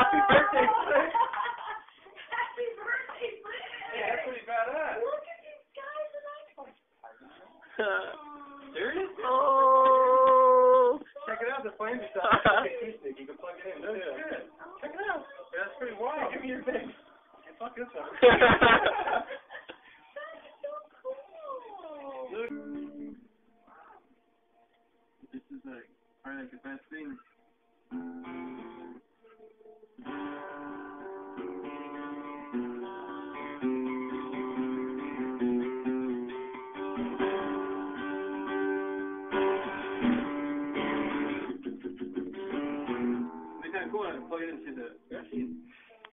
Happy birthday, Flick. Happy birthday, Flick. Yeah, that's pretty badass. Look at these guys and There it is. Oh. Check it out, the flames are starting. You can plug it in. No shit. Check it out. Yeah, that's pretty wild. Give me your thing. Fuck this one.